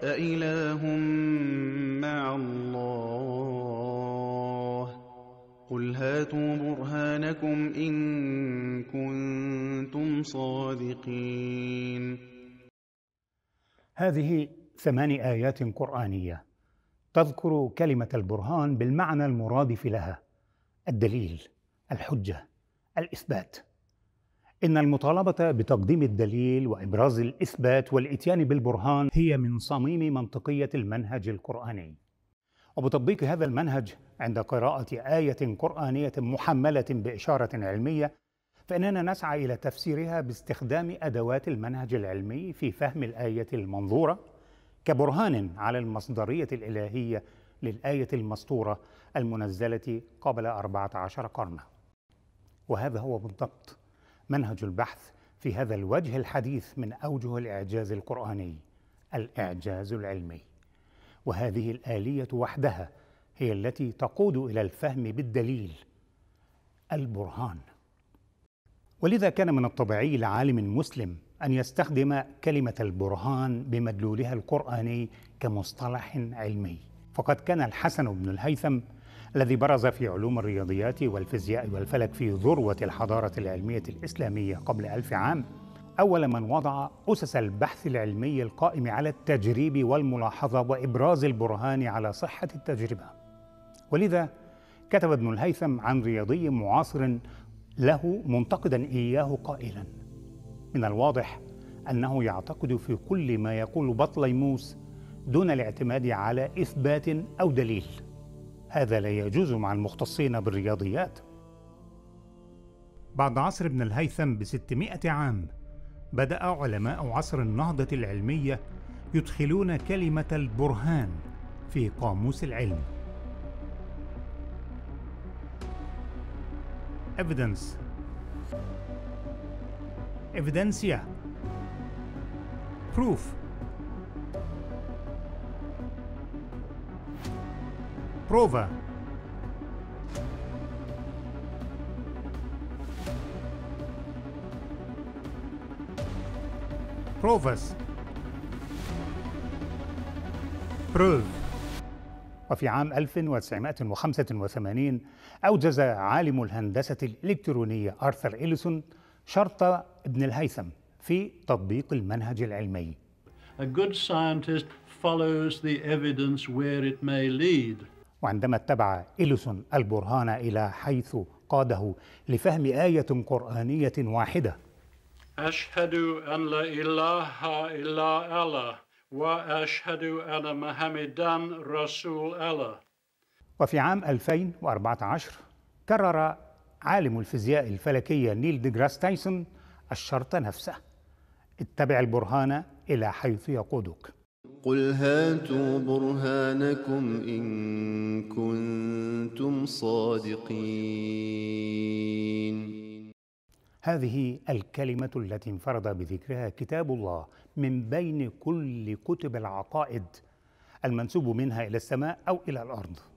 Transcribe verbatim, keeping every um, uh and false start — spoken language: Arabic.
أإله مع الله قل هاتوا برهانكم إن كنتم صادقين. هذه ثمان آيات قرآنية تذكر كلمة البرهان بالمعنى المرادف لها: الدليل، الحجة، الإثبات. إن المطالبة بتقديم الدليل وإبراز الإثبات والإتيان بالبرهان هي من صميم منطقية المنهج القرآني. وبتطبيق هذا المنهج عند قراءة آية قرآنية محملة بإشارة علمية، فإننا نسعى إلى تفسيرها باستخدام أدوات المنهج العلمي في فهم الآية المنظورة كبرهان على المصدرية الإلهية للآية المسطورة المنزلة قبل أربعة عشر قرنا. وهذا هو بالضبط منهج البحث في هذا الوجه الحديث من أوجه الإعجاز القرآني، الإعجاز العلمي. وهذه الآلية وحدها هي التي تقود إلى الفهم بالدليل، البرهان. ولذا كان من الطبيعي لعالم مسلم أن يستخدم كلمة البرهان بمدلولها القرآني كمصطلح علمي. فقد كان الحسن بن الهيثم الذي برز في علوم الرياضيات والفيزياء والفلك في ذروة الحضارة العلمية الإسلامية قبل ألف عام أول من وضع أسس البحث العلمي القائم على التجريب والملاحظة وإبراز البرهان على صحة التجربة. ولذا كتب ابن الهيثم عن رياضي معاصر له منتقدا إياه قائلا: من الواضح أنه يعتقد في كل ما يقول بطليموس دون الاعتماد على إثبات أو دليل. هذا لا يجوز مع المختصين بالرياضيات. بعد عصر ابن الهيثم بستمائة عام بدأ علماء عصر النهضة العلمية يدخلون كلمة البرهان في قاموس العلم. evidence، evidencia، proof، prova، provas، proof. وفي عام ألف وتسعمائة وخمسة وثمانين أوجز عالم الهندسة الإلكترونية آرثر إليسون شرط ابن الهيثم في تطبيق المنهج العلمي. A good scientist follows the evidence where it may lead. وعندما اتبع إليسون البرهان إلى حيث قاده لفهم آية قرآنية واحدة: أشهد أن لا إله إلا الله وأشهد أن محمدًا رسول الله. وفي عام ألفين وأربعة عشر كرر عالم الفيزياء الفلكية نيل ديغراس تايسون الشرط نفسه: اتبع البرهان إلى حيث يقودك. قل هاتوا برهانكم إن كنتم صادقين. هذه الكلمة التي انفرد بذكرها كتاب الله من بين كل كتب العقائد المنسوب منها إلى السماء أو إلى الأرض.